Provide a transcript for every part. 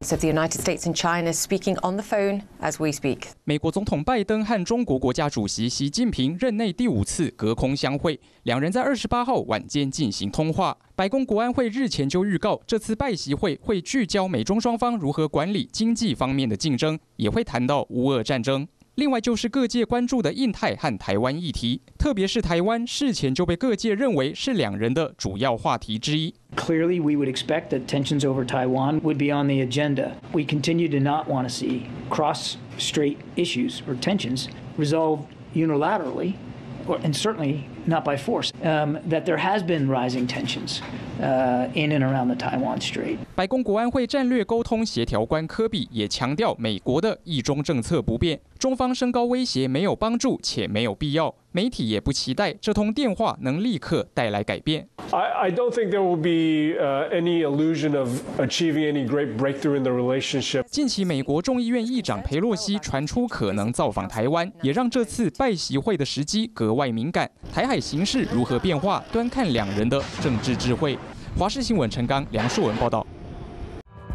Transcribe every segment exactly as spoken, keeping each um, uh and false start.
of the United States and China speaking on the phone as we speak. 美国总统拜登和中国国家主席习近平任内第五次隔空相会，两人在二十八号晚间进行通话。白宫国安会日前就预告，这次拜习会会聚焦美中双方如何管理经济方面的竞争，也会谈到乌俄战争。 另外就是各界关注的印太和台湾议题，特别是台湾事前就被各界认为是两人的主要话题之一。 Clearly, we would expect that tensions over Taiwan would be on the agenda. We continue to not want to see cross-strait issues or tensions resolved unilaterally, or, and certainly not by force. Um, that there has been rising tensions uh, in and around the Taiwan Strait. 白宫国安会战略沟通协调官科比也强调，美国的一中政策不变，中方升高威胁没有帮助且没有必要。媒体也不期待这通电话能立刻带来改变。 I, I don't think there will be uh, any illusion of achieving any great breakthrough in the relationship. 近期，美国众议院议长裴洛西传出可能造访台湾，也让这次拜习会的时机格外敏感。台海形势如何变化，端看两人的政治智慧。华视新闻陈刚、梁树文报道。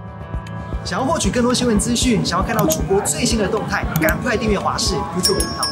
想要获取更多新闻资讯，想要看到主播最新的动态，赶快订阅华视 YouTube 频道。